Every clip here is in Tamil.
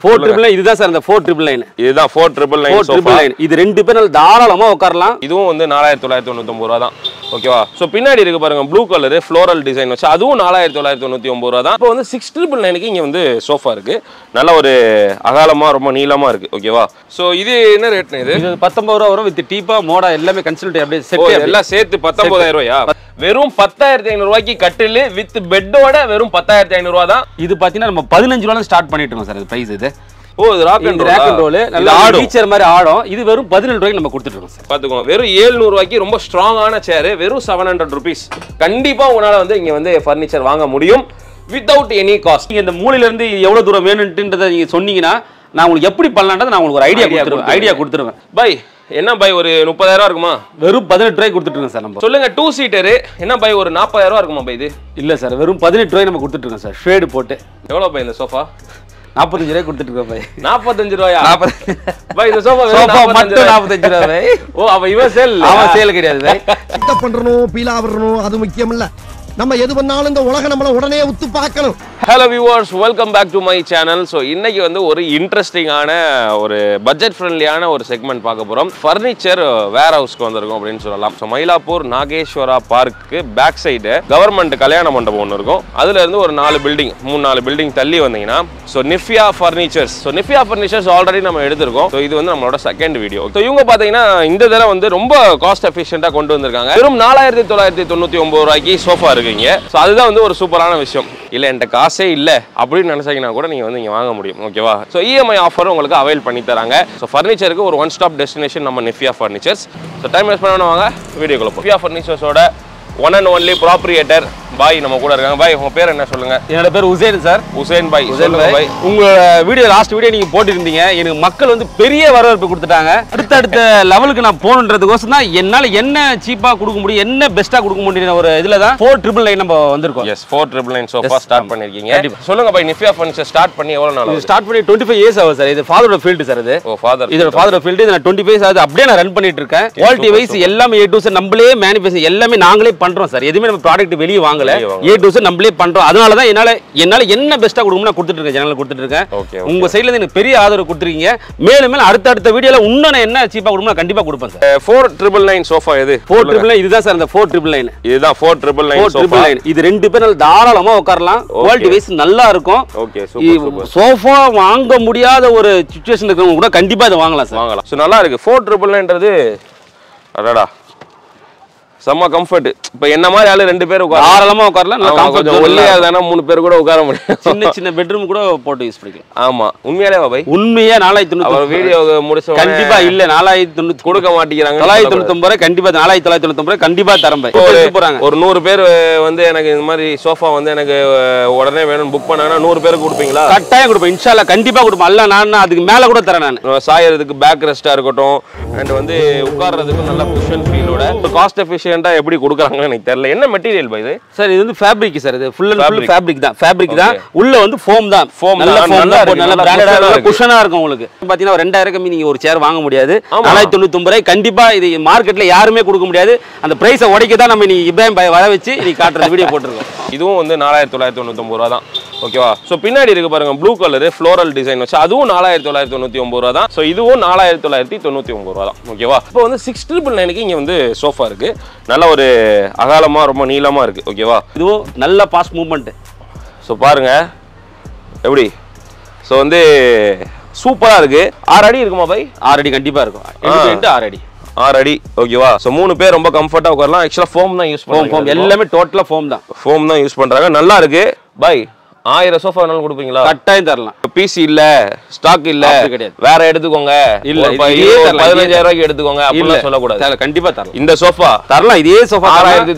499 இதுதான் சார் அந்த 4999 இதுதான் 4999 இது ரெண்டு பேர் தாராளமா உட்காரலாம் இதுவும் வந்து 4999 ரூபாய் தான் ஓகேவா சோ பின்னாடி இருக்கு பாருங்க ப்ளூ கலர் ஃப்ளோரல் டிசைன் வச்சு அதுவும் 4999 ரூபாய் தான் இப்போ வந்து 6999 க்கு இங்க வந்து சோஃபா இருக்கு நல்ல ஒரு அகலமா ரொம்ப நீளமா இருக்கு ஓகேவா சோ இது என்ன ரேட்னா இது 19 ரூபாய் வரும் வித் டீப்பா மோடா எல்லாமே கன்சல்ட் அப்படியே செட் எல்லாம் சேர்த்து 19000 ரூபாயா வெறும் 10500 ரூபாய்க்கு கட்டில் வித் பெட்டோட வெறும் 10500 ரூபாய் தான் இது பாத்தீங்கன்னா நம்ம 15 ரூபாய்ல ஸ்டார்ட் பண்ணிட்டு இருக்கோம் சார் இது பிரைஸ் இது இது ராக் அண்ட் ரோல் நல்ல ஃபீச்சர் மாதிரி ஆடும் இது வெறும் 17 ரூபாய்க்கு நம்ம கொடுத்துட்டு இருக்கோம் சார் பாத்துக்கோங்க வெறும் 700 ரூபாய்க்கு ரொம்ப ஸ்ட்ராங்கான சேர் வெறும் 700 ரூபீஸ் கண்டிப்பா உங்களால வந்து இங்க வந்து ஃபர்னிச்சர் வாங்க முடியும் வித்அவுட் எனி காஸ்ட் நீங்க இந்த மூலையில இருந்து எவ்வளவு தூரம் வேணும்ன்றதை நீங்க சொன்னீங்கன்னா நான் உங்களுக்கு எப்படி பண்ணலாம்ன்றது நான் உங்களுக்கு ஒரு ஐடியா கொடுத்துருவேன் பை என்ன பை ஒரு 30000 இருக்குமா வெறும் 18 ரூபாய்க்கு கொடுத்துட்டு இருக்கோம் சார் நம்ம சொல்லுங்க 2 சீட்டர் என்ன பை ஒரு 40000 இருக்குமா பை இது இல்ல சார் வெறும் 18 ரூபாய் நம்ம கொடுத்துட்டு இருக்கோம் சார் ஷேட் போட்டு எவ்வளவு பை இந்த சோஃபா 45 ரூபாய் கொடுத்துட்டு இருக்கோம் பை 45 ரூபாயா பை இந்த சோஃபா மட்டும் 45 ரூபாய் ஓ அப்ப இவன் சேல் கிடையாது பை செட்ட பண்றணும் பீலா வரணும் அது முக்கியம் இல்ல நம்ம எது பண்ணாலும் இந்த உலக நம்மள உடனே உத்து பார்க்கணும் hello viewers welcome back to my channel so இன்னைக்கு வந்து ஒரு இன்ட்ரெஸ்டிங்கான ஒரு பட்ஜெட் ஃப்ரெண்ட்லியான ஒரு செக்மெண்ட் பார்க்க போகிறோம் ஃபர்னிச்சர் வேர் ஹவுஸ்க்கு வந்திருக்கோம் அப்படின்னு சொல்லலாம் so Mylapore Nageswara park back side government கல்யாண மண்டபம் ஒன்று இருக்கும் அதுல இருந்து ஒரு 3-4 பில்டிங் தள்ளி வந்தீங்கன்னா ஸோ நிஃப்யா ஃபர்னிச்சர்ஸ் ஆல்ரெடி நம்ம எடுத்திருக்கோம் ஸோ இது வந்து நம்மளோட செகண்ட் வீடியோ ஸோ இவங்க பார்த்தீங்கன்னா இந்த தடவை வந்து ரொம்ப காஸ்ட் எஃபிஷியண்டாக கொண்டு வந்திருக்காங்க வெறும் 4999 ரூபாய்க்கு சோஃபா இருக்குங்க ஸோ அதுதான் வந்து ஒரு சூப்பரான விஷயம் இல்லை என்கிட்ட காசே இல்லை அப்படின்னு நினைச்சீங்கன்னா கூட நீங்கள் வந்து இங்கே வாங்க முடியும் ஓகேவா ஸோ இஎம்ஐ ஆஃபர் உங்களுக்கு அவைல் பண்ணி தராங்க ஸோ ஃபர்னிச்சருக்கு ஒரு ஒன் ஸ்டாப் டெஸ்டினேஷன் நம்ம Nifya furnitures so time waste பண்ண வாங்க வீடியோக்குள்ள நிஃப்யா ஃபர்னிச்சர்ஸோட one and only proprietor bhai நம்ம கூட இருக்காங்க பாய் உங்க பேர் என்ன சொல்லுங்க என்னோட பேர் உசேன் சார் உசேன் பாய் உங்க வீடியோ லாஸ்ட் வீடியோ நீங்க போட்டிருந்தீங்க எனக்கு மக்கள் வந்து பெரிய வரவேற்பு கொடுத்துட்டாங்க அடுத்த லெவலுக்கு நான் போகணுன்றதுக்கோசம் தான் என்னால என்ன சீப்பா கொடுக்க முடியும் என்ன பெஸ்டா கொடுக்க முடியும் ஒரு இதுல தான் 4999 நம்ம வந்திருக்கோம் எஸ் 4999 சோஃபா ஸ்டார்ட் பண்ணிருக்கீங்க சொல்லுங்க பாய் நிஃப்யா ஃபர்னிச்சர் ஸ்டார்ட் பண்ணி எவ்வளவு நாள் ஆகுது ஸ்டார்ட் பண்ணி 25 இயர்ஸ் ஆகுது சார் இது ஃபாதரோட ஃபீல்ட் சார் இது ஓ ஃபாதர் இதோட ஃபாதரோட ஃபீல்ட் இது நான் 25 இயர்ஸ் ஆகுது அப்படியே நான் ரன் பண்ணிட்டு இருக்கேன் குவாலிட்டி வைஸ் எல்லாமே A to Z நம்மளே மேனுஃபேக்சர் எல்லாமே நாங்களே பண்றோம் சார் எதுமே நம்ம ப்ராடக்ட் வெளிய வாங்கல A to Z நம்மளே பண்றோம் அதனால தான் என்னால என்ன பெஸ்டா கொடுக்கணும் நான் கொடுத்துட்டு இருக்கேன் சேனல்ல கொடுத்துட்டு இருக்கேன் உங்க சைடுல இருந்து எனக்கு பெரிய ஆதரவு கொடுத்துருக்கீங்க மேலும் அடுத்த வீடியோல இன்னும் என்ன சீப்பா கொடுக்கணும் கண்டிப்பா கொடுப்பேன் சார் 4999 சோஃபா இது 4999 இதுதான் சார் அந்த 4999 இதுதான் 4999 சோஃபா இது ரெண்டு பேர் தாராளமா உட்காரலாம் குவாலிட்டி வைஸ் நல்லா இருக்கும் ஓகே சூப்பர் சோஃபா வாங்க முடியாத ஒரு சிச்சுவேஷன் இருக்கவங்க கூட கண்டிப்பா இத வாங்கலாம் சார் வாங்கலாம் சோ நல்லா இருக்கு 4999ன்றது அடடா செம்ம கம்ஃபர்ட் இப்போ என்ன மாதிரி ஆளு ரெண்டு பேர் தாராளமா உட்காரலாம் நல்லா கம்ஃபர்ட் ஒல்லியா தான மூணு பேர் கூட உட்கார முடியும் சின்ன பெட்ரூம் கூட போட்டு யூஸ் பண்ணிக்கலாம் ஆமா உண்மையாலே பாய் உண்மையா 4999 வீடியோ முடிச்ச கண்டிப்பா இல்ல 4999 கொடுக்க மாட்டேங்கிறாங்க 999 கண்டிப்பா 4999 கண்டிப்பா தரேன் போறாங்க ஒரு 100 பேர் வந்து எனக்கு இந்த மாதிரி சோஃபா வந்து எனக்கு உடனே வேணும் புக் பண்ணாங்கன்னா 100 பேருக்கு கொடுப்பீங்களா கட்டாயம் கொடுப்பேன் இன்ஷா அல்லாஹ் கண்டிப்பா கொடுப்பேன் அல்ல நான் அதுக்கு மேல கூட தரேன் நான் சாயறதுக்கு பேக் ரெஸ்டா இருக்கட்டும் அண்ட் வந்து உட்கார்றதுக்கு நல்ல குஷன் ஃபீலோட காஸ்ட் எஃபிஷியன்ட் எப்படி கொடுக்கறாங்கன்னு எனக்கு தெரியல என்ன மெட்டீரியல் பை இது சார் இது வந்து ஃபேப்ரிக் சார் இது ஃபுல் அண்ட் ஃபுல் ஃபேப்ரிக் தான் உள்ள வந்து ஃபோம் தான் நல்ல பிராண்டடா குஷனா இருக்கும் உங்களுக்கு பாத்தீங்கன்னா 2000 கம்மி நீங்க ஒரு சேர் வாங்க முடியாது 499 ரூபாய் கண்டிப்பா இது மார்க்கெட்ல யாருமே கொடுக்க முடியாது அந்த பிரைஸை உடைக்க தான் நம்ம இன்னைக்கு இப்ராஹிம் பாய் வர வச்சு இன்னைக்கு காட்டுற வீடியோ போட்டுருக்கோம் இதுவும் வந்து 4999 ரூபாய் தான் ஓகேவா சோ பின்னாடி இருக்கு பாருங்க ப்ளூ கலர் ஃப்ளோரல் டிசைன் வச்சு அதுவும் 4999 ரூபாய் தான் சோ இதுவும் 4999 ரூபாய் தான் ஓகேவா இப்போ வந்து 6999 க்கு இங்க வந்து சோஃபா இருக்கு நல்ல ஒரு அகலமா ரொம்ப நீளமா இருக்கு ஓகேவா இதுவும் நல்ல பாஸ்ட் மூவ்மெண்ட் சோ பாருங்க எப்படி சோ வந்து சூப்பரா இருக்கு 6 அடி இருக்குமா பை 6 அடி கண்டிப்பா இருக்கும் 6 அடி 6 அடி ஓகேவா சோ 3 பேர் ரொம்ப கம்ஃபர்ட்டா உட்காரலாம் ஆக்சுவலா ஃபோம் தான் யூஸ் பண்றாங்க எல்லாமே டோட்டலா ஃபோம் தான் யூஸ் பண்றாங்க நல்லா இருக்கு பை 1000 சோஃபா வேணாலும் கொடுப்பீங்களா கட்டாயம் தரலாம் பிசி இல்ல ஸ்டாக் இல்ல வேற எடுத்துக்கோங்க இல்ல 15000 ரூபாய்க்கு எடுத்துக்கோங்க அப்படி சொல்ல கூடாது கண்டிப்பா தரலாம் இந்த சோஃபா தரலாம் இதே சோஃபா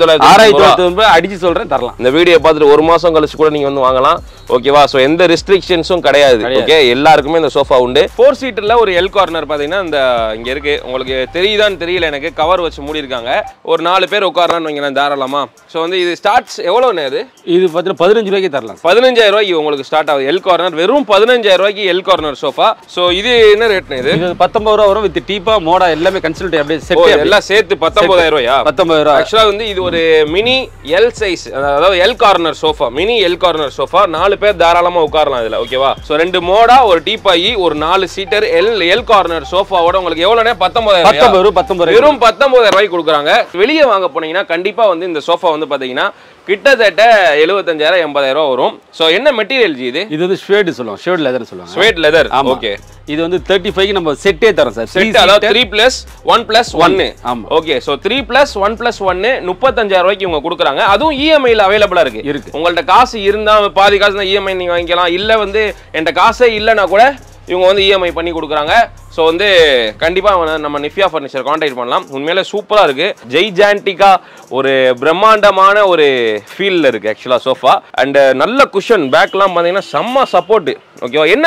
6999 அடிச்சு சொல்றேன் தரலாம் இந்த வீடியோ பார்த்துட்டு ஒரு மாசம் கழிச்சு கூட நீங்க வந்து வாங்கலாம் ஓகேவா சோ எந்த ரெஸ்ட்ரிக்ஷன்ஸும் கிடையாது ஓகே எல்லாருக்குமே இந்த சோஃபா உண்டு 4 சீட்டர்ல ஒரு எல் கார்னர் பாத்தீங்கன்னா இந்த இங்க இருக்கு உங்களுக்கு தெரியுதான்னு தெரியல எனக்கு கவர் வச்சு மூடி இருக்காங்க ஒரு 4 பேர் உட்காரலாம்னு வைங்க தாராளமா சோ வந்து இது ஸ்டார்ட்ஸ் எவ்வளவு இது பாத்தீங்கன்னா 15 ரூபாய்க்கு தரலாம் 15000 ரூபாய்க்கு உங்களுக்கு ஸ்டார்ட் ஆகுது எல் கார்னர் வெறும் 15000 15000 ரூபாய்க்கு எல் கார்னர் சோஃபா. சோ இது என்ன ரேட்னு? இது 19 ரூபா வரும். வித் டீப்பா மோடா எல்லாமே கன்சல்ட் அப்படியே செட் எல்லாம் சேர்த்து 19000 ரூபாயா? 19 ரூபா. ஆக்சுவலா வந்து இது ஒரு மினி எல் சைஸ், அதாவது L corner sofa, mini L corner sofa. 4 பேர் தாராளமா உட்காரலாம் இதுல. ஓகேவா? சோ 2 மோடா, ஒரு டீபாயி, ஒரு 4 சீட்டர் எல் கார்னர் சோஃபாவோட உங்களுக்கு எவ்வளவுனே 19000 ரூபாய். வெறும் 19000 ரூபாய்க்கு கொடுக்குறாங்க. வெளியே வாங்க போனீங்கன்னா கண்டிப்பா வந்து இந்த சோஃபா வந்து பாத்தீங்கன்னா கிட்டத்தட்ட 75000 80000 ரூபாய் வரும். சோ என்ன மெட்டீரியல் இது? இது வந்து ஷேட் சொல்லுவாங்க, ஷேட் லெதர் சொல்லுவாங்க. Shade leather. ஓகே. இது வந்து 35 க்கு நம்ம செட்டே தரோம் சார். செட் அதாவது 3+1+1. ஆமா. ஓகே. சோ 3+1+1 35000 ரூபாய்க்கு இவங்க கொடுக்குறாங்க. அதுவும் இஎம்ஐ ல அவேலபிளா இருக்கு. உங்கள்ட்ட காசு இருந்தா பாதி காசு தான் இஎம்ஐ நீங்க வாங்கிக்கலாம். இல்ல வந்து என்கிட்ட காசே இல்லைன்னா கூட இவங்க வந்து இஎம்ஐ பண்ணி கொடுக்குறாங்க. ஸோ வந்து கண்டிப்பாக நம்ம நிஃப்யா ஃபர்னிச்சர் கான்டாக்ட் பண்ணலாம். உண்மையிலே சூப்பராக இருக்குது. ஜெய்ஜான்டிக்கா ஒரு பிரம்மாண்டமான ஒரு ஃபீல்டில் இருக்குது ஆக்சுவலாக சோஃபா. அண்ட் நல்ல குஷன், பேக்லாம் பார்த்தீங்கன்னா செம்ம சப்போர்ட். ஓகேவா? என்ன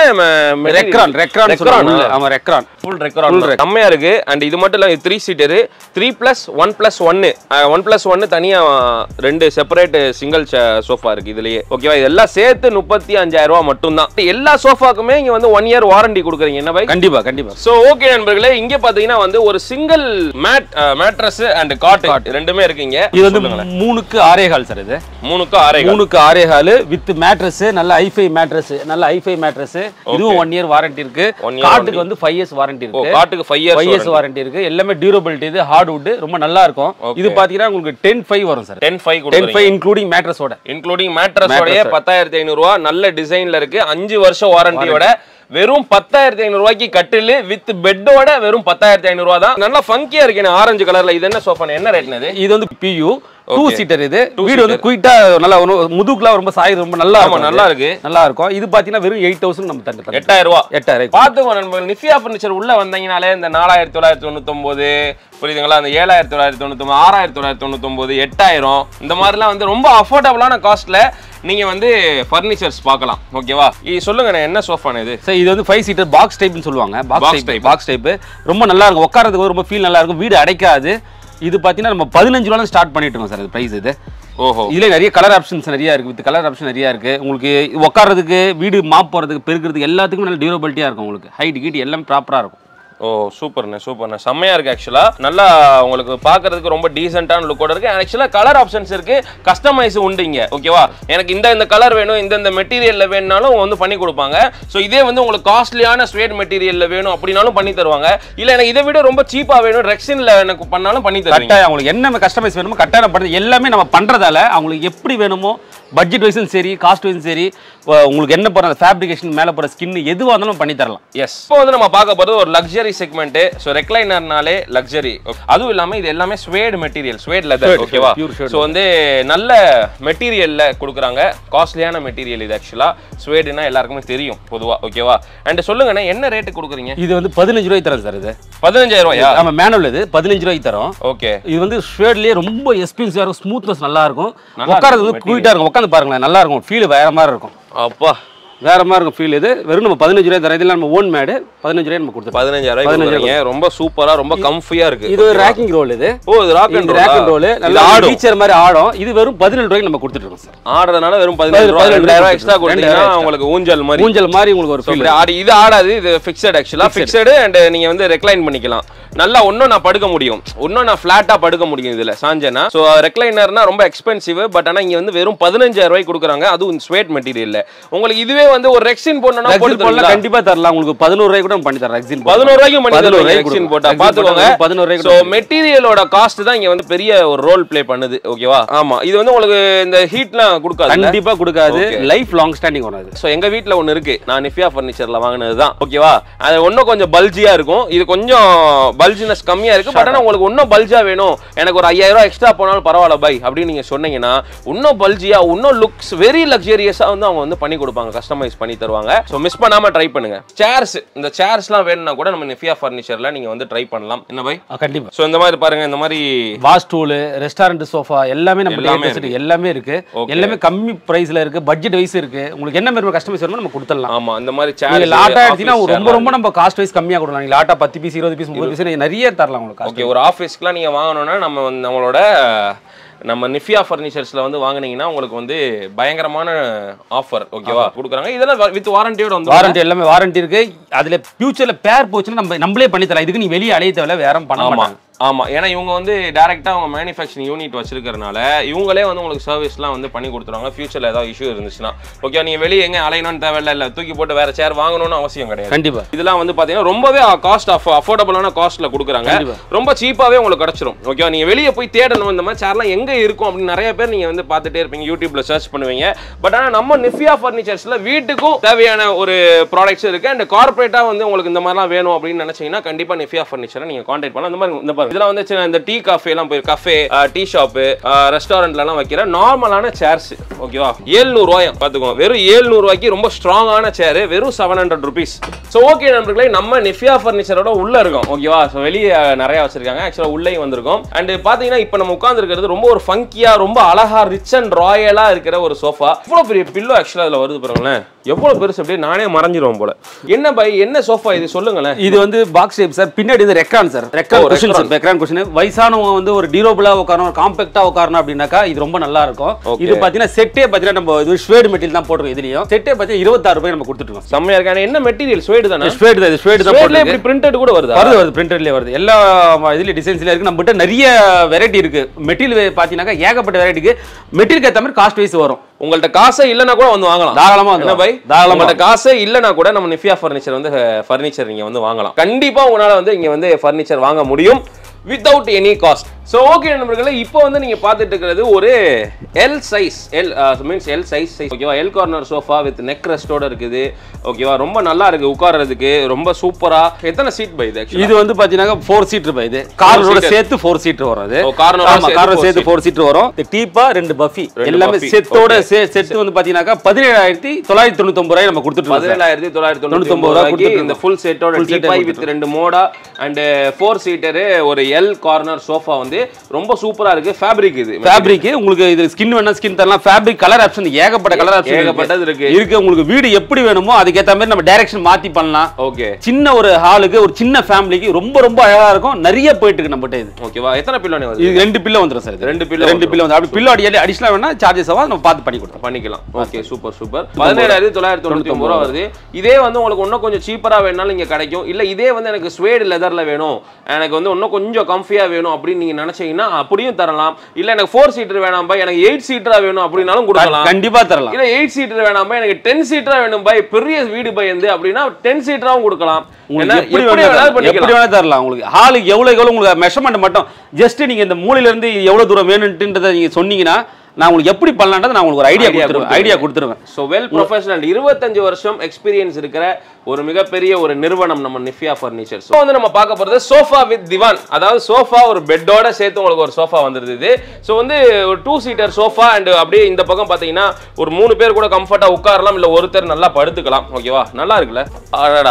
ஃபுல் ரெக்ரான் செம்மையாக இருக்குது. அண்ட் இது மட்டும் இல்லை, 3 சீட்டரு 3+1+1 1+1 தனியாக 2 செப்பரேட் சிங்கிள் சோஃபா இருக்குது இதுலேயே. ஓகேவா? இதெல்லாம் சேர்த்து 35000 ரூபா மட்டும்தான். எல்லா சோஃபாக்குமே இங்கே வந்து 1 இயர் வாரண்டி கொடுக்குறீங்க. என்ன பாய்? கண்டிப்பா கண்டிப்பா. சோ ஓகே நண்பர்களே, இங்க பாத்தீங்கன்னா வந்து ஒரு சிங்கிள் மேட்ரஸ் அண்ட் காட் ரெண்டுமே இருக்குங்க. இது வந்து 3க்கு 6.5 சார். இது 3க்கு 6.5 வித் மேட்ரஸ், நல்ல ஹைஃபை மேட்ரஸ், நல்ல ஹைஃபை மேட்ரஸ். இதுவும் 1 இயர் வாரண்டி இருக்கு. காட்டுக்கு வந்து 5 இயர்ஸ் வாரண்டி இருக்கு. காட்டுக்கு 5 இயர்ஸ் வாரண்டி இருக்கு. எல்லாமே டியூரபிலிட்டி, இது ஹார்ட்வுட், ரொம்ப நல்லா இருக்கும். இது பாத்தீங்கன்னா உங்களுக்கு 10.5 வரும் சார். 10.5 இன்க்ளூடிங் மேட்ரஸோட. 10500 ரூபாய். நல்ல டிசைன்ல இருக்கு. 5 வருஷம் வாரண்டியோட வெறும் 10500 ரூபாய்க்கு கட்டில் வித் பெட்டோட வெறும் 10500 ரூபாய் தான். நல்லா ஃபங்கியா இருக்கு ஆரஞ்சு கலர்ல. இது என்ன சோஃபா? என்ன ரேட்னு? இது வந்து PU 2 சீட்டர். இது வீடு வந்து குயிட்டா நல்லா முதுகுலாம் ரொம்ப சாயுது, ரொம்ப நல்லா இருக்கும். நல்லா இருக்கு, நல்லா இருக்கும். இது பாத்தீங்கன்னா வெறும் 8000 நம்ம தந்து 8000 ரூபாய். 8000 பாத்துக்கோ நண்பர்கள். நிஃப்யா ஃபர்னிச்சர் உள்ள வந்தீங்கனாலே இந்த 4999 புரியுதுங்களா? அந்த 7999 6999 8000 இந்த மாதிரிலாம் வந்து ரொம்ப அஃபோர்டபுளான காஸ்ட்ல நீங்க வந்து ஃபர்னிச்சர்ஸ் பார்க்கலாம். ஓகேவா? இது சொல்லுங்க, என்ன சோஃபானு இது? சார் இது வந்து 5 சீட்டர் பாக்ஸ் டைப்னு சொல்லுவாங்க. பாக்ஸ் டைப் ரொம்ப நல்லா இருக்கும். உட்காரதுக்கு ரொம்ப ஃபீல் நல்லா இருக்கும். வீடு அடைக்காது. இது பாத்தீங்கன்னா நம்ம 15 ரூபாயில ஸ்டார்ட் பண்ணிட்டு இருக்கோம் சார். இது பிரைஸ் இது. ஓஹோ. இதுல நிறைய கலர் ஆப்ஷன்ஸ் நிறைய இருக்கு. வித் கலர் ஆப்ஷன் நிறைய இருக்கு. உங்களுக்கு உட்காரதுக்கு, வீடு மாப் போறதுக்கு, பெருக்கிறதுக்கு எல்லாத்துக்கும் நல்ல டியூரபிலிட்டியா இருக்கும். உங்களுக்கு ஹைட் கீட் எல்லாம் ப்ராப்பரா இருக்கும். ஓ சூப்பர்ண்ணே, சூப்பர்ண்ணே, செம்மையா இருக்கு. ஆக்சுவலா நல்லா உங்களுக்கு பாக்குறதுக்கு ரொம்ப டீசென்டான லுக்கோட இருக்கு. ஆக்சுவலா கலர் ஆப்ஷன்ஸ் இருக்கு, கஸ்டமைஸ் உண்டு இங்க. ஓகேவா? எனக்கு இந்த கலர் வேணும், இந்த மெட்டீரியல்ல வேணும்னாலும் வந்து பண்ணி கொடுப்பாங்க. ஸோ இதே வந்து உங்களுக்கு காஸ்ட்லியான ஸ்வேட் மெட்டீரியல்ல வேணும் அப்படின்னாலும் பண்ணி தருவாங்க. இல்ல எனக்கு இதை விட ரொம்ப சீப்பா வேணும், ரெக்ஸின்ல எனக்கு பண்ணாலும் பண்ணி தருவாங்க. கட்டாயம் அவங்களுக்கு என்ன கஸ்டமைஸ் வேணுமோ கட்டாயம் பண்ணுறது எல்லாமே நம்ம பண்றதால அவங்களுக்கு எப்படி வேணுமோ பட்ஜெட் வைஸும் சரி, காஸ்ட் வைஸும் சரி, உங்களுக்கு என்ன போற ஃபேப்ரிகேஷன், மேல போற ஸ்கின் எதுவாக இருந்தாலும் பண்ணி தரலாம். எஸ். இப்போ வந்து நம்ம பார்க்க போறது ஒரு லக்ஸரி செக்மெண்ட். ஸோ ரெக்லைனர்னாலே லக்ஸரி. அதுவும் இல்லாம இது எல்லாமே ஸ்வேட் மெட்டீரியல், ஸ்வேட் லெதர். ஓகேவா? ஸோ வந்து நல்ல மெட்டீரியல்ல கொடுக்குறாங்க. காஸ்ட்லியான மெட்டீரியல் இது. ஆக்சுவலா ஸ்வேட்னா எல்லாருக்குமே தெரியும் பொதுவா. ஓகேவா? அண்ட் சொல்லுங்கண்ணே, என்ன ரேட்டு கொடுக்குறீங்க? இது வந்து 15 ரூபாய் தரோம் சார். இது 15000 ரூபாயா? ஆமா, மேனுவல். இது 15 ரூபாய்க்கு தரோம். ஓகே. இது வந்து ஸ்வேட்லயே ரொம்ப எக்ஸ்பென்சிவா இருக்கும். ஸ்மூத்னஸ் நல்லா இருக்கும். உட்கார்றது வந்து குயிட்டா இருக்கும். உட்காந்து பாருங்களேன், நல்லா இருக்கும். ஃபீல் வேற மாதிரி இருக்கும். அப்பா, வேற மாதிரி இருக்கும் ஃபீல். இது வெறும் நம்ம 15 ரூபாய் தரோம். இதெல்லாம் நம்ம ஓன் மேடு. 15 ரூபாய் நம்ம கொடுத்துருக்கோம். 15000 ரொம்ப சூப்பரா, ரொம்ப கம்ஃபியா இருக்கு. இது ரேக்கிங் ரோல். இது ராக் அண்ட் ரோல் நல்லா ஃபீச்சர் மாதிரி ஆடும். இது வெறும் 17 ரூபாய்க்கு நம்ம கொடுத்துட்டு இருக்கோம் சார். ஆடுறதுனால வெறும் 17 ரூபாய். 2000 எக்ஸ்ட்ரா கொடுத்தீங்கன்னா உங்களுக்கு ஊஞ்சல் மாதிரி உங்களுக்கு ஒரு ஃபீல். இது ஆடாது. இது ஃபிக்ஸட். ஆக்சுவலா ஃபிக்ஸட். அண்ட் நீங்க வந்து ரெக்லைன் பண்ணிக்கலாம். நல்லா ஒன்னும் நான் படுக்க முடியும், ஒன்னும் நான் ஃபிளாட்டா படுக்க முடியும் இதுல சாஞ்சனா. சோ ரெக்லைனர்னா ரொம்ப எக்ஸ்பென்சிவ். பட் ஆனா இங்க வந்து வெறும் 15000 ரூபாய்க்கு கொடுக்குறாங்க. அதுவும் ஸ்வேட் மெட்டீரியல்ல. உங்களுக்கு இதுவே வந்து ஒரு ரெக்ஸின் போடணும்னா போடலாம், கண்டிப்பா தரலாம். உங்களுக்கு 11 ரூபாய்க்கு கூட பண்ணி தரேன். ரெக்ஸின் 11 ரூபாய்க்கு பண்ணி தரேன். ரெக்ஸின் போட்டா பாத்துக்கோங்க. 11 ரூபாய்க்கு. சோ மெட்டீரியலோட காஸ்ட் தான் இங்க வந்து பெரிய ஒரு ரோல் ப்ளே பண்ணுது. ஓகேவா? ஆமா. இது வந்து உங்களுக்கு இந்த ஹீட்லாம் கொடுக்காது. கண்டிப்பா கொடுக்காது. லைஃப் லாங் ஸ்டாண்டிங் வரும். சோ எங்க வீட்ல ஒன்னு இருக்கு. நான் நிஃப்யா ஃபர்னிச்சர்ல வாங்குனது தான். ஓகேவா? அது இன்னும் கொஞ்சம் பல்ஜியா இருக்கும். இது கொஞ்சம் பல்ஜினஸ் கம்மியா இருக்கு. பட் ஆனா உங்களுக்கு இன்னும் பல்ஜா வேணும், எனக்கு ஒரு 5000 ரூபாய் எக்ஸ்ட்ரா போனாலும் பரவாயில்ல பை அப்படின்னு நீங்க சொன்னீங்கன்னா இன்னும் பல்ஜியா, இன்னும் லுக்ஸ் வெரி லக்ஸரியஸா வந்து அவங்க வந்து பண்ணி கொடுப்பாங்க, கஸ்டமைஸ் பண்ணி தருவாங்க. சோ மிஸ் பண்ணாம ட்ரை பண்ணுங்க. சேர்ஸ், இந்த சேர்ஸ்லாம் வேணும்னா கூட நம்ம நிஃப்யா ஃபர்னிச்சர்ல நீங்க வந்து ட்ரை பண்ணலாம். என்ன பை? கண்டிப்பா. சோ இந்த மாதிரி பாருங்க, இந்த மாதிரி வாஷ் டூல், ரெஸ்டாரண்ட் சோஃபா எல்லாமே நம்ம எல்லாமே இருக்கு. எல்லாமே கம்மி பிரைஸ்ல இருக்கு. பட்ஜெட் வைஸ் இருக்கு. உங்களுக்கு என்ன மாதிரி கஸ்டமைஸ் வேணுமோ நம்ம கொடுத்துடலாம். ஆமா, இந்த மாதிரி சேர் லாட்டா எடுத்தீங்கன்னா ரொம்ப ரொம்ப நம்ம காஸ்ட் வைஸ் கம்மியா கொடுக்கலாம். நீங்க லாட்டா 10 பீஸ் 20 பீஸ் 30 பீஸ் நிறைய தரலாம் உங்களுக்கு. ஓகே. ஒரு ஆபீஸ்க்குலாம் நீங்க வாங்கணும்னா நம்மளோட நம்ம நிஃபியா ஃபர்னிச்சர்ஸ்ல வந்து வாங்குனீங்கன்னா உங்களுக்கு வந்து பயங்கரமான ஆஃபர் ஓகேவா கொடுக்குறாங்க. இதெல்லாம் வித் வாரண்டியோட வந்து வாரண்டி எல்லாமே வாரண்டி இருக்கு. அதுல ஃபியூச்சர்ல பேர் போச்சுன்னா நம்மளே பண்ணி தரலாம். இதுக்கு நீ வெளியே அலைய தேவையில்ல, வேற பண்ண மாட்டாங்க. ஆமா, ஏன்னா இவங்க வந்து டைரக்டா அவங்க மேனுஃபேக்சரிங் யூனிட் வச்சிருக்கிறதுனால இவங்களே வந்து உங்களுக்கு சர்வீஸ்லாம் வந்து பண்ணி கொடுத்துருவாங்க. ஃபியூச்சர்ல ஏதாவது இஷ்யூ இருந்துச்சுன்னா ஓகே நீங்க வெளியே எங்க அலையணும்னு தேவையில்ல, இல்ல தூக்கி போட்டு வேற சேர் வாங்கணும்னு அவசியம் கிடையாது. கண்டிப்பா இதெல்லாம் வந்து பாத்தீங்கன்னா ரொம்பவே காஸ்ட் அஃபோர்டபுளான காஸ்ட்ல கொடுக்குறாங்க. ரொம்ப சீப்பாவே உங்களுக்கு கிடைச்சிரும். ஓகே நீங்க வெளியே போய் தேடணும் இந்த மாதிரி சேர்லாம் எங்க இருக்கும் அப்படின்னு நிறைய பேர் நீங்க வந்து பார்த்துட்டே இருப்பீங்க, யூடியூப்ல சர்ச் பண்ணுவீங்க. பட் ஆனா நம்ம நிஃபியா ஃபர்னிச்சர்ஸ்ல வீட்டுக்கும் தேவையான ஒரு ப்ராடக்ட்ஸ் இருக்கு. அண்ட் கார்பரேட்டா வந்து உங்களுக்கு இந்த மாதிரிலாம் வேணும் அப்படின்னு நினைச்சீங்கன்னா கண்டிப்பா நிஃபியா ஃபர்னிச்சரை நீங்க கான்டாக்ட் பண்ணலாம். இந்த இதெல்லாம் வந்து இந்த டீ காஃபே எல்லாம் போய் கஃபே டீ ஷாப் ரெஸ்டாரண்ட்ல எல்லாம் வைக்கிற நார்மலான சேர்ஸ் ஓகேவா 700 ரூபாய் பாத்துக்கோ. வெறும் 700 ரூபாய்க்கு ரொம்ப ஸ்ட்ராங்கான சேர் வெறும் 700 rupees. சோ ஓகே நண்பர்களே நம்ம நிஃபியா ஃபர்னிச்சரோட உள்ள இருக்கோம் ஓகேவா. சோ வெளியே நிறைய வச்சிருக்காங்க, ஆக்சுவலா உள்ளேயும் வந்திருக்கும். அண்ட் பாத்தீங்கன்னா இப்போ நம்ம உட்கார்ந்து இருக்கிறது ரொம்ப ஒரு ஃபங்கியா ரொம்ப அழகா ரிச் அண்ட் ராயலா இருக்கிற ஒரு சோஃபா. இவ்வளவு பெரிய பில்லோ ஆக்சுவலா அதுல வருது பாருங்களேன், எவ்வளவு பெருசு அப்படியே நானே மறைஞ்சிரும் போல. என்ன பை என்ன சோஃபா இது சொல்லுங்களேன். இது வந்து பாக்ஸ் ஷேப் சார், பின்னாடி இது ரெக்கான் சார், ரெக்கான் குஷன். வயசானவங்க வந்து ஒரு டியூரபிளா உட்காரணும், காம்பாக்டா உட்காரணும் அப்படின்னாக்கா இது ரொம்ப நல்லா இருக்கும். இது பாத்தீங்கன்னா செட்டே பாத்தீங்கன்னா நம்ம இது ஸ்வேட் மெட்டீரியல் தான் போடுறோம். இதுலயும் செட்டே பாத்தீங்கன்னா 26 ரூபாய் நம்ம கொடுத்துட்டு இருக்கோம். செம்மையா இருக்கு. என்ன மெட்டீரியல் ஸ்வேட் தானே? ஸ்வேட் தான், ஸ்வேட் தான் போடுறது. இப்படி பிரிண்டட் கூட வருது, வருது பிரிண்டட்லயே வருது. எல்லா இதுல டிசைன்ஸ்ல இருக்கு. நம்ம கிட்ட நிறைய வெரைட்டி இருக்கு. மெட்டீரியல் பாத்தீங்கன்னா ஏகப்பட்ட வெரைட்டிக்கு மெட்டீரியல் ஏத்த மாதிரி காஸ்ட் வைஸ் வரும். உங்கள்ட்ட காசே இல்லனா கூட வந்து வாங்கலாம், தாராளமா வந்து பை தாராளமா. உங்கள்ட்ட காசே இல்லனா கூட நம்ம நிஃபியா ஃபர்னிச்சர் வந்து ஃபர்னிச்சர் நீங்க வந்து வாங்கலாம். கண்டிப்பா உங்களால வந்து இங்க வந்து ஃபர்னிச்சர் வாங்க முடியும் without any cost. So okay நண்பர்களே, இப்போ வந்து நீங்க பார்த்துட்டு இருக்கிறது ஒரு L size L size ஓகேவா. L corner sofa with neck rest ஓட இருக்குது ஓகேவா. ரொம்ப நல்லா இருக்கு உட்கார்றதுக்கு, ரொம்ப சூப்பரா. எத்தனை சீட் பை இது? இது வந்து பாத்தீங்கன்னா 4 சீட் பை. இது கார்னரோட சேர்த்து 4 சீட் வரும். அது கார்னரோட சேர்த்து 4 சீட் வரும். டீப்பா 2 பஃபி எல்லாமே செட்டோட செட் வந்து பாத்தீங்கன்னா 17,999 ரூபாய் நம்ம கொடுத்துட்டு இருக்கோம். 17,999 ரூபாய்க்கு இந்த ஃபுல் செட்டோட டீப்பா வித் 2 மோடா அண்ட் 4 சீட்டர் ஒரு L corner sofa வந்து ரொம்ப சூப்பரா இருக்கு. ஃபேப்ரிக் இது ஃபேப்ரிக் உங்களுக்கு இது ஸ்கின் வேணா ஸ்கின் தரலாம். ஃபேப்ரிக் கலர் ஆப்ஷன் ஏகப்பட்ட கலர் ஆப்ஷன் ஏகப்பட்டது இருக்கு. உங்களுக்கு வீடு எப்படி வேணுமோ அதுக்கு ஏத்த மாதிரி நம்ம டைரக்ஷன் மாத்தி பண்ணலாம். ஓகே சின்ன ஒரு ஹாலுக்கு ஒரு சின்ன ஃபேமிலிக்கு ரொம்ப ரொம்ப அழகா இருக்கும். நிறைய போயிட்டு இருக்கு நம்மட்ட. இது ஓகேவா. எத்தனை பில்லோ வருது? இது 2 பில்லோ வந்துரும் சார். 2 பில்லோ வந்து அப்படி பில்லோ அடிஷனலா வேணா சார்ஜஸ் ஆவா நம்ம பார்த்து பண்ணி கொடுத்தோம் பண்ணிக்கலாம். Okay super super. 17,999 ரூபாய் வருது. இதே வந்து உங்களுக்கு இன்னும் கொஞ்சம் சீப்பரா வேணாலும் இங்க கிடைக்கும். இல்ல இதே வந்து எனக்கு ஸ்வேட் லெதர்ல வேணும், எனக்கு வந்து இன்னும் கொஞ்சம் கம்ஃபியா வேணும் அப்படின்னு நீங்க நினைச்சீங்கன்னா அப்படியும் தரலாம். இல்ல எனக்கு 4 சீட்டர் வேணாம் பை, எனக்கு 8 சீட்டரா வேணும் அப்படினாலும் கொடுக்கலாம். கண்டிப்பா தரலாம். இல்ல 8 சீட்டர் வேணாம் பை, எனக்கு 10 சீட்டரா வேணும் பை, பெரிய வீடு பை வந்து அப்படினா 10 சீட்டராவும் கொடுக்கலாம். எப்படி வேணா தரலாம். உங்களுக்கு ஹாலுக்கு எவ்வளவு உங்களுக்கு மெஷர்மென்ட் மட்டும் ஜஸ்ட் நீங்க இந்த மூலையில இருந்து எவ்வளவு தூரம் வேணும்ன்றதை நீங்க சொன்னீங்கன்னா நான் உங்களுக்கு எப்படி பண்ணலாம்ன்றது நான் உங்களுக்கு ஒரு ஐடியா கொடுத்துருவேன். ஸோ வெல் ப்ரொஃபஷனல் 25 வருஷம் எக்ஸ்பீரியன்ஸ் இருக்கிற ஒரு மிகப்பெரிய ஒரு நிறுவனம் நம்ம நிஃபியா ஃபர்னிச்சர்ஸ். ஸோ வந்து நம்ம பார்க்க போகிறது சோஃபா வித் திவான், அதாவது சோஃபா ஒரு பெட்டோட சேர்த்து உங்களுக்கு ஒரு சோஃபா வந்துருது. ஸோ வந்து ஒரு 2 சீட்டர் சோஃபா அண்ட் அப்படியே இந்த பக்கம் பார்த்தீங்கன்னா ஒரு 3 பேர் கூட கம்ஃபர்ட்டாக உட்காரலாம், இல்லை ஒருத்தர் நல்லா படுத்துக்கலாம். ஓகேவா, நல்லா இருக்குல்ல. அடடா.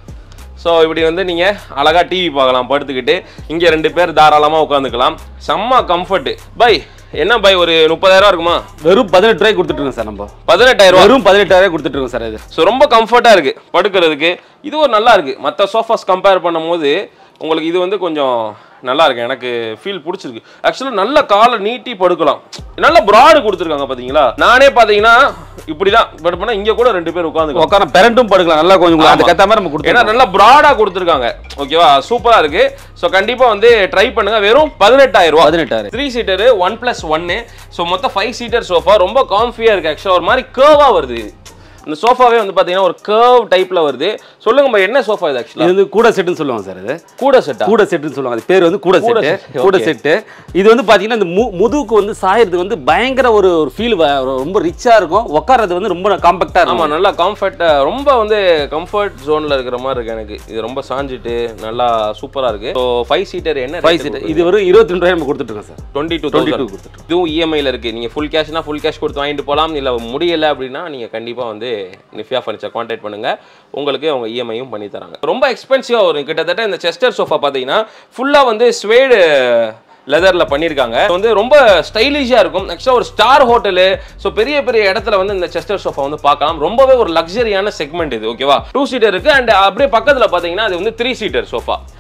ஸோ இப்படி வந்து நீங்கள் அழகாக டிவி பார்க்கலாம் படுத்துக்கிட்டு, இங்கே 2 பேர் தாராளமாக உட்காந்துக்கலாம். செம்ம கம்ஃபர்ட் பை. என்ன பை ஒரு 30,000 இருக்குமா? வெறும் 18 ரூபாய் கொடுத்துட்டு இருக்கோம் சார். நம்ம 18,000 வெறும் 18,000 கொடுத்துட்டு இருக்கோம் சார். இது ஸோ ரொம்ப கம்ஃபர்ட்டாக இருக்கு படுக்கிறதுக்கு. இது ஒரு நல்லா இருக்கு. மற்ற சோஃபாஸ் கம்பேர் பண்ணும்போது உங்களுக்கு இது வந்து கொஞ்சம் நல்லா இருக்கு. எனக்கு ஃபீல் பிடிச்சிருக்கு. ஆக்சுவலாக நல்ல காலை நீட்டி படுக்கலாம். நல்ல ப்ராடு கொடுத்துருக்காங்க பார்த்தீங்களா. நானே பார்த்தீங்கன்னா இப்படிதான் பட் பண்ணா இங்க கூட 2 பேர் உட்கார பெரண்டும் படுக்கலாம். நல்லா கொஞ்சம் அதுக்கேற்ற மாதிரி நம்ம கொடுத்து, ஏன்னா நல்லா ப்ராடா கொடுத்துருக்காங்க. ஓகேவா, சூப்பரா இருக்கு. ஸோ கண்டிப்பா வந்து ட்ரை பண்ணுங்க. வெறும் 18,000 ரூபாய். 18,000 3 சீட்டர் 1+1. ஸோ மொத்தம் 5 சீட்டர் சோஃபா. ரொம்ப காம்ஃபியா இருக்கு. ஆக்சுவலா ஒரு மாதிரி கர்வா வருது. இந்த சோஃபாவே வந்து பாத்தீங்கன்னா ஒரு கர்வ் டைப்ல வருது. சொல்லுங்க என்ன சோஃபா இது? ஆக்சுவலா இது கூட செட்னு சொல்லுவாங்க சார். இது கூட செட்னு சொல்லுவாங்க. அது பேர் வந்து கூட செட். இது வந்து பாத்தீங்கன்னா இந்த முதுகுக்கு வந்து சாயறது வந்து பயங்கர ஒரு ஃபீல், ரொம்ப ரிச்சா இருக்கும். உட்கார்றது வந்து ரொம்ப காம்பாக்டா இருக்கும். ஆமா, நல்லா கம்ஃபர்ட்டா, ரொம்ப வந்து கம்ஃபர்ட் ஜோன்ல இருக்கிற மாதிரி இருக்கு எனக்கு. இது ரொம்ப சாஞ்சிட்டு நல்லா சூப்பரா இருக்கு. ஸோ 5 சீட்டர் என்ன 5 சீட்டர் இது ஒரு 22 ரூபாய் நம்ம கொடுத்துட்டு இருக்கோம் சார். 22,000 கொடுத்துட்டு. இதுவும் இஎம்ஐல இருக்கு. நீங்க ஃபுல் கேஷ்னா ஃபுல் கேஷ் கொடுத்து வாங்கிட்டு போலாம். இல்ல முடியல அப்படின்னா நீங்க கண்டிப்பா வந்து நிஃபியா ஃபர்னிச்சர் கான்டாக்ட் பண்ணுங்க. உங்களுக்கு அவங்க இஎம்ஐயும் பண்ணி தராங்க. ரொம்ப எக்ஸ்பென்சிவா வரும். கிட்டத்தட்ட இந்த செஸ்டர் சோஃபா பாத்தீங்கன்னா ஃபுல்லா வந்து ஸ்வேட் லெதர்ல பண்ணிருக்காங்க. வந்து ரொம்ப ஸ்டைலிஷா இருக்கும். ஆக்சுவலா ஒரு ஸ்டார் ஹோட்டல், சோ பெரிய பெரிய இடத்துல வந்து இந்த செஸ்டர் சோஃபா வந்து பார்க்கலாம். ரொம்பவே ஒரு லக்ஸரியான செக்மெண்ட் இது. ஓகேவா, 2 சீட்டர் இருக்கு. அண்ட் அப்படியே பக்கத்துல பாத்தீங்கன்னா அது வந்து 3 சீட்டர் சோஃபா.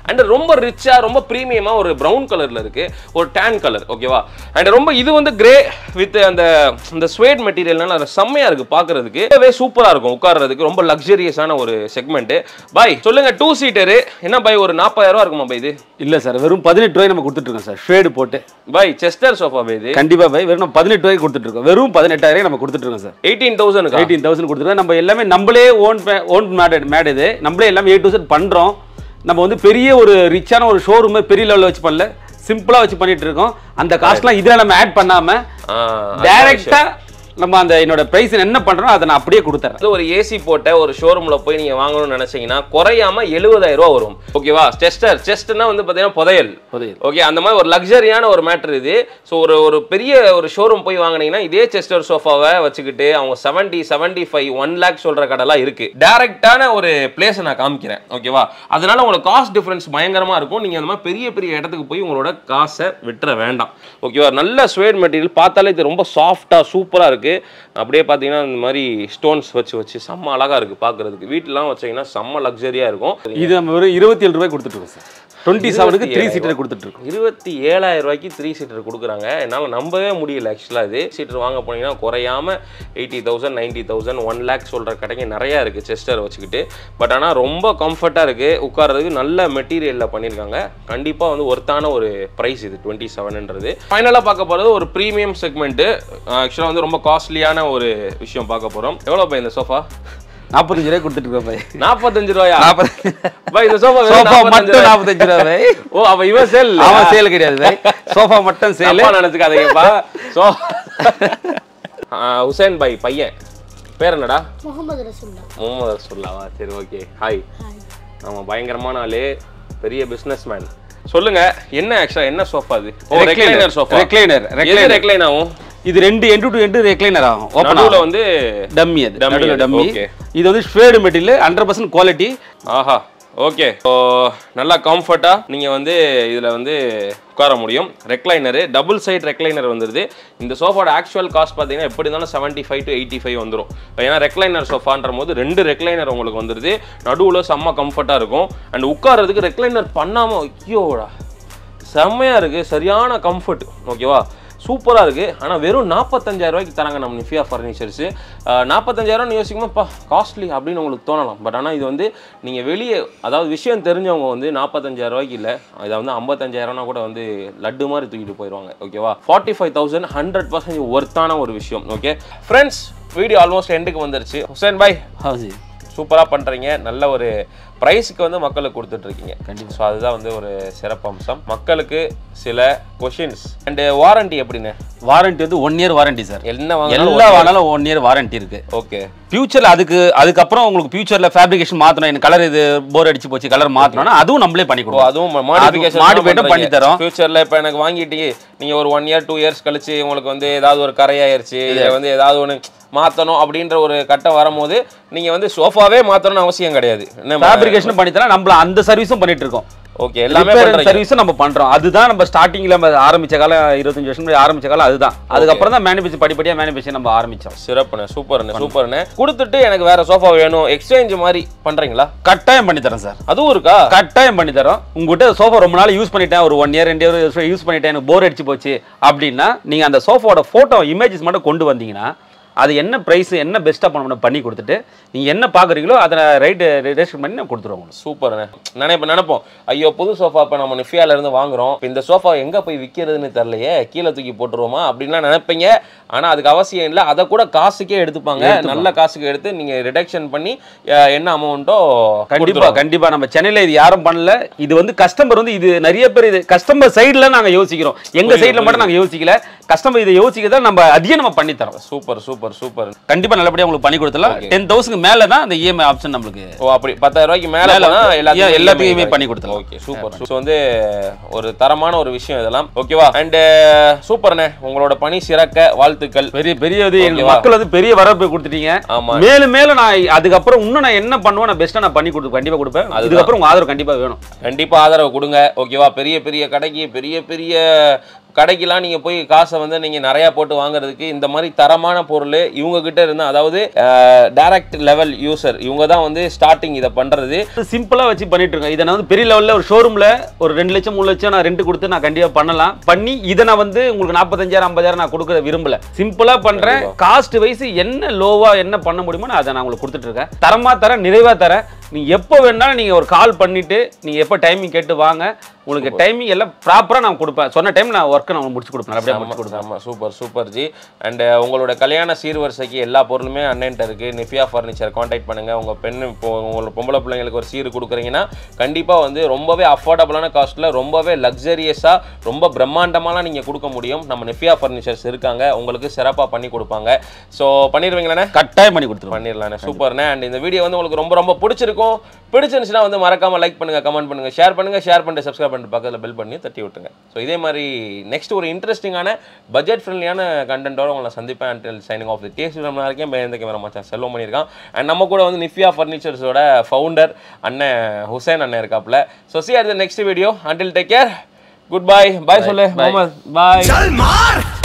அண்ட் ரொம்ப ரிச்சா ரொம்ப பிரீமியமா ஒரு பிரவுன் கலர்ல இருக்கு, ஒரு tan கலர். ஓகேவா? அண்ட் ரொம்ப இது வந்து கிரே வித் அந்த ஸ்வேட் மெட்டீரியல்னால செம்மையா இருக்கு பாக்குறதுக்கு. ரொம்பவே சூப்பரா இருக்கும் உட்கார்றதுக்கு. ரொம்ப லக்ஸரியஸான ஒரு செக்மெண்ட். பாய் சொல்லுங்க, 2 சீட்டர் என்ன பாய் ஒரு 40,000 ரூபாய் இருக்குமா பாய் இது? இல்ல சார், வெறும் 18 ரூபாய் நம்ம கொடுத்துட்டு இருக்கோம் சார், ஷேடு போட்டு. பாய் செஸ்டர் சோஃபா பாய் இது? கண்டிப்பா பாய், வெறும் 18 ரூபாய்க்கு கொடுத்துட்டு இருக்கோம். வெறும் 18,000 நம்ம கொடுத்துட்டு இருக்கோம் சார். 18,000 கொடுத்துருக்கோம். நம்ம எல்லாமே நம்மளே ஓன் மேட் இது. நம்மளே எல்லாமே A to Z பண்றோம். நம்ம வந்து பெரிய ஒரு ரிச்சான ஒரு ஷோரூம் பெரிய லெவல்ல வச்சு பண்ணல, சிம்பிளா வச்சு பண்ணிட்டு இருக்கோம். அந்த காஸ்ட்லாம் இதுல நம்ம ஆட் பண்ணாம டைரக்டா நம்ம அந்த என்னோட பிரைஸ் என்ன பண்றோம் அதை நான் அப்படியே கொடுத்துறேன். ஒரு ஏசி போட்ட ஒரு ஷோரூம்ல போய் நீங்க வாங்கணும்னு நினைச்சீங்கன்னா குறையாம 70,000 ரூபாய் வரும். ஓகேவா? செஸ்ட்னா வந்து பாத்தீங்கன்னா புதையல். ஓகே, அந்த மாதிரி ஒரு லக்ஸரியான ஒரு மேட்டர் இது. ஸோ ஒரு பெரிய ஒரு ஷோரூம் போய் வாங்கினீங்கன்னா இதே செஸ்டர் சோஃபாவை வச்சுக்கிட்டு அவங்க 70, 75, 1 lakh சொல்ற கடைலாம் இருக்கு. டைரக்டான ஒரு பிளேஸை நான் காமிக்கிறேன். ஓகேவா? அதனால உங்களுக்கு காஸ்ட் டிஃபரன்ஸ் பயங்கரமா இருக்கும். நீங்க அந்த மாதிரி பெரிய பெரிய இடத்துக்கு போய் உங்களோட காசை விட்டுற வேண்டாம். ஓகேவா? நல்ல ஸ்வேட் மெட்டீரியல், பார்த்தாலே இது ரொம்ப சாஃப்டா சூப்பரா இருக்கு. அப்படியே பார்த்தீங்கன்னா இந்த மாதிரி ஸ்டோன்ஸ் வச்சு செம்ம அழகா இருக்கு பார்க்கறதுக்கு. வீட்டிலாம் வச்சீங்கன்னா செம்ம லக்ஸரியா இருக்கும். இது நம்ம ஒரு 27 ரூபாய் கொடுத்துட்டு இருக்கோம் சார். 27க்கு 3 சீட்டர் கொடுத்துட்டு இருக்கோம். 27,000 ரூபாய்க்கு 3 சீட்டர் கொடுக்குறாங்க. என்னால் நம்பவே முடியல ஆக்சுவலாக. இது சீட்டர் வாங்க போனீங்கன்னா குறையாம 80,000, 90,000, 1 lakh சொல்கிற கடைங்க நிறையா இருக்குது செஸ்டர் வச்சுக்கிட்டு. பட் ஆனால் ரொம்ப கம்ஃபர்ட்டாக இருக்குது உட்கார்றதுக்கு. நல்ல மெட்டீரியலில் பண்ணியிருக்காங்க. கண்டிப்பாக வந்து ஒர்த்தான ஒரு ப்ரைஸ் இது 27ன்றது. ஃபைனலாக பார்க்க போகிறது ஒரு ப்ரீமியம் செக்மெண்ட்டு. ஆக்சுவலாக வந்து ரொம்ப காஸ்ட்லியான ஒரு விஷயம் பார்க்க போகிறோம். எவ்வளோ பை இந்த சோஃபா? 45 ரூபாய் கொடுத்துட்டு இருக்கோம் பாய். 45 ரூபாயா? பாய் இந்த சோஃபா மட்டும் 45 ரூபாய். ஓ, அப்ப இவன் சேல்? அவன் சேல் கிடையாது பாய், சோஃபா மட்டும் சேல். நினைச்சுக்காதீங்கப்பா. ஹுசைன் பாய் பையன் பேர் என்னடா? முகமது ரசூல்லாவா? சரி, ஓகே. ஹாய். ஆமா, பயங்கரமான ஆளு, பெரிய பிசினஸ் மேன். சொல்லுங்க, என்ன ஆக்சுவலா என்ன சோஃபா இது? Recliner sofa. ரெக்லைன் ஆகும். இது 2 end to end ரெக்லைனர் ஆகும். நடுவுல வந்து டம்மி. அது நடுவுல டம்மி. இது வந்து ஸ்வேட் மெட்டீரியல், 100% குவாலிட்டி. ஆஹா, ஓகே. ஸோ நல்லா கம்ஃபர்ட்டா நீங்க வந்து இதுல வந்து உட்கார முடியும். ரெக்லைனர், டபுள் சைட் ரெக்லைனர் வந்துருது. இந்த சோஃபாவோட ஆக்சுவல் காஸ்ட் பார்த்தீங்கன்னா எப்படி இருந்தாலும் 75 to 85 வந்துடும். ஏன்னா ரெக்லைனர் சோஃபான்ற போது 2 ரெக்லைனர் உங்களுக்கு வந்துருது. நடுவில் செம்ம கம்ஃபர்ட்டாக இருக்கும். அண்ட் உட்காரதுக்கு ரெக்லைனர் பண்ணாமல் ஐயோடா செம்மையா இருக்கு. சரியான கம்ஃபர்ட். ஓகேவா? சூப்பராக இருக்குது. ஆனால் வெறும் 45,000 ரூபாய்க்கு தராங்க நம்ம நிஃபியா ஃபர்னிச்சர்ஸு. 45,000 யோசிக்கும்போது காஸ்ட்லி அப்படின்னு உங்களுக்கு தோணலாம். பட் ஆனால் இது வந்து நீங்கள் வெளியே, அதாவது விஷயம் தெரிஞ்சவங்க வந்து 45,000 ரூபாய்க்கு இல்லை, இதை வந்து 55,000 கூட வந்து லட்டு மாதிரி தூக்கிட்டு போயிடுவாங்க. ஓகேவா? 45,000 100% ஒர்த்தான ஒரு விஷயம். ஓகே ஃப்ரெண்ட்ஸ், வீடியோ ஆல்மோஸ்ட் எண்டுக்கு வந்துருச்சு. ஹுசைன் பாய் சூப்பராக பண்ணுறீங்க. நல்ல ஒரு ப்ரைஸுக்கு வந்து மக்களுக்கு கொடுத்துட்ருக்கீங்க. கண்டிப்பாக. ஸோ அதுதான் வந்து ஒரு சிறப்பம்சம். மக்களுக்கு சில கொஷின்ஸ். அண்ட் வாரண்டி எப்படின்னு? வாரண்டி வந்து 1 year வாரண்டி சார். எல்லா வாங்கினாலும் 1 year வாரண்டி இருக்கு. ஓகே. ஃபியூச்சர்ல அதுக்கப்புறம் உங்களுக்கு ஃபியூச்சர்ல ஃபேப்ரிகேஷன் மாத்தணும், எனக்கு கலர் இது போர் அடிச்சு போச்சு, கலர் மாத்தணும்னா அதுவும் நம்மளே பண்ணி கொடுப்போம். அதுவும் மாடிஃபிகேஷன் பண்ணி தரோம். ஃபியூச்சர்ல இப்போ எனக்கு வாங்கிட்டு நீங்க ஒரு 1 year 2 years கழிச்சு உங்களுக்கு வந்து ஏதாவது ஒரு கரையாயிருச்சு, இல்லை வந்து ஏதாவது ஒன்று மாற்றணும் அப்படின்ற ஒரு கட்டம் வரும்போது நீங்க வந்து சோஃபாவே மாற்றணும்னு அவசியம் கிடையாது. ஃபேப்ரிகேஷன் பண்ணி தரலாம். நம்ம அந்த சர்வீஸும் பண்ணிட்டு இருக்கோம். ஓகே, எல்லாமே சர்வீஸ் நம்ம பண்றோம். அதுதான் நம்ம ஸ்டார்டிங்ல ஆரம்பிச்ச காலம், 25 வருஷம் முன்னாடி ஆரம்பிச்ச காலம் அதுதான். அதுக்கப்புறம் தான் மேனுஃபேக்சர் படிப்படியா மேனுஃபேக்சர் நம்ம ஆரம்பிச்சோம். சிறப்புண்ணே, சூப்பர்ண்ணே. கொடுத்துட்டு எனக்கு வேற சோஃபா வேணும் எக்ஸ்சேஞ்ச் மாதிரி பண்றீங்களா? கட்டாயம் பண்ணி தரேன் சார். அதுவும் இருக்கா? கட்டாயம் பண்ணி தரோம். உங்ககிட்ட சோஃபா ரொம்ப நாள் யூஸ் பண்ணிட்டேன், ஒரு 1 year 2 year யூஸ் பண்ணிட்டேன், எனக்கு போர் அடிச்சு போச்சு அப்படின்னா நீங்க அந்த சோஃபாவோட போட்டோ இமேஜஸ் மட்டும் கொண்டு வந்தீங்கன்னா அது என்ன பிரைஸ், என்ன பெஸ்ட்டா பண்ணி கொடுத்துட்டு நீங்க என்ன பாக்குறீங்களோ அதை ரைட் ரிஜெக்ஷன் பண்ணி நான் கொடுத்துருவோம். சூப்பர்ண்ணே. நினைப்போம் ஐயோ புது சோஃபா இப்போ நம்ம நிஃபியால இருந்து வாங்குறோம், இந்த சோஃபா எங்க போய் விற்கிறதுன்னு தெரியலையே, கீழே தூக்கி போட்டுருவோமா அப்படின்லாம் நினைப்பீங்க. ஆனா அதுக்கு அவசியம் இல்லை. அதை கூட காசுக்கே எடுத்துப்பாங்க. நல்ல காசுக்கு எடுத்து நீங்க ரிடக்ஷன் பண்ணி என்ன அமௌண்ட்டோ கண்டிப்பா நம்ம சென்னையில இது யாரும் பண்ணல. இது வந்து கஸ்டமர் வந்து இது நிறைய பேர் இது கஸ்டமர் சைடுல நாங்க யோசிக்கிறோம், எங்க சைடுல மட்டும் நாங்க யோசிக்கல. கஸ்டமர் இதை யோசிக்கதான் நம்ம அதிகம் நம்ம பண்ணி தரோம். சூப்பர். கண்டிப்பா நல்லபடியா உங்களுக்கு பண்ணி கொடுத்தலாம். 10,000 மேல தான் அந்த இஎம்ஐ ஆப்ஷன் நமக்கு. ஓ அப்படி 10,000 ரூபாய்க்கு மேல எல்லாத்தையுமே பண்ணி கொடுத்தலாம். Okay super. ஸோ வந்து ஒரு தரமான ஒரு விஷயம் இதெல்லாம். ஓகேவா? அண்ட் சூப்பர்ண்ணே, உங்களோட பணி சிறக்க வாழ்த்து. வாழ்த்துக்கள். பெரிய பெரிய மக்கள் வந்து பெரிய வரவேற்பு கொடுத்துட்டீங்க. மேலும் மேலும் நான் அதுக்கப்புறம் இன்னும் நான் என்ன பண்ணுவேன், நான் பெஸ்ட்டாக நான் பண்ணி கண்டிப்பாக கொடுப்பேன். அதுக்கப்புறம் உங்கள் ஆதரவு கண்டிப்பாக வேணும். கண்டிப்பாக ஆதரவு கொடுங்க. ஓகேவா? பெரிய பெரிய கடைக்கு பெரிய கடைக்கெல்லாம் நீங்கள் போய் காசை வந்து நீங்கள் நிறையா போட்டு வாங்குறதுக்கு இந்த மாதிரி தரமான பொருள் இவங்ககிட்ட இருந்தால், அதாவது டைரக்ட் லெவல் யூசர் இவங்க தான் வந்து ஸ்டார்டிங் இதை பண்ணுறது. சிம்பிளாக வச்சு பண்ணிட்டு இருக்கேன். இதை நான் வந்து பெரிய லெவலில் ஒரு ஷோரூமில் ஒரு 2 லட்சம் 3 லட்சம் நான் ரெண்ட் கொடுத்து நான் கண்டிப்பாக பண்ணலாம். பண்ணி இதை நான் வந்து உங்களுக்கு 45,000 50,000 நான் கொடுக்க விரும்பல. சிம்பிளாக பண்ணுறேன். காஸ்ட் வைஸ் என்ன லோவாக என்ன பண்ண முடியுமோ நான் அதை நான் உங்களுக்கு கொடுத்துட்டு இருக்கேன். தரமாக தரேன், நிறைவாக தரேன். நீங்கள் எப்போ வேணாலும் நீங்கள் ஒரு கால் பண்ணிவிட்டு நீங்கள் எப்போ டைமிங் கேட்டு வாங்க. உங்களுக்கு டைமிங் எல்லாம் ப்ராப்பராக நான் கொடுப்பேன். சொன்ன டைம் நான் ஒர்க்கை நான் முடிச்சு கொடுப்பேன். அப்படியே முடிச்சு கொடுப்பேன். ஆமாம், சூப்பர் சூப்பர் ஜி. அண்ட் உங்களோட கல்யாண சீர்வரிசைக்கு எல்லா பொருளுமே அண்ணன்ட்ட இருக்குது. நிஃபியா ஃபர்னிச்சர் கான்டாக்ட் பண்ணுங்கள். உங்கள் பெண் இப்போ உங்களோட பொம்பளை பிள்ளைங்களுக்கு ஒரு சீர் கொடுக்குறீங்கன்னா கண்டிப்பாக வந்து ரொம்பவே அஃபோர்டபுளான காஸ்ட்டில் ரொம்பவே லக்ஸரியஸாக ரொம்ப பிரம்மாண்டமாலாம் நீங்கள் கொடுக்க முடியும். நம்ம நிஃபியா ஃபர்னிச்சர்ஸ் இருக்காங்க, உங்களுக்கு சிறப்பாக பண்ணி கொடுப்பாங்க. ஸோ பண்ணிடுவீங்களாண்ணே? கட்டாயம் பண்ணி கொடுத்துருவோம். பண்ணிடலாண்ணே. சூப்பர்ண்ணே. அண்ட் இந்த வீடியோ வந்து உங்களுக்கு ரொம்ப ரொம்ப பிடிச்சிருக்கும். பிடிச்சிருந்துச்சுன்னா வந்து மறக்காமல் லைக் பண்ணுங்கள், கமெண்ட் பண்ணுங்கள், ஷேர் பண்ணிட்டு சப்ஸ்கிரைப் பண்ணிட்டு பக்கத்தில் பெல் பண்ணி தட்டி விட்டுருங்க. ஸோ இதே மாதிரி நெக்ஸ்ட் ஒரு இன்ட்ரெஸ்டிங்கான பட்ஜெட் ஃப்ரெண்ட்லியான கண்டென்ட்டோட உங்களை சந்திப்பேன். Until signing off the taste இருக்கேன். இந்த கேமரா மச்சான் செல்வம் பண்ணியிருக்கான். அண்ட் நம்ம கூட வந்து நிஃபியா ஃபர்னிச்சர்ஸோட ஃபவுண்டர் அண்ணன் ஹுசைன் அண்ணன் இருக்காப்புல. So see you at the next video. Until take care. Goodbye. Bye சொல்லு. பாய்.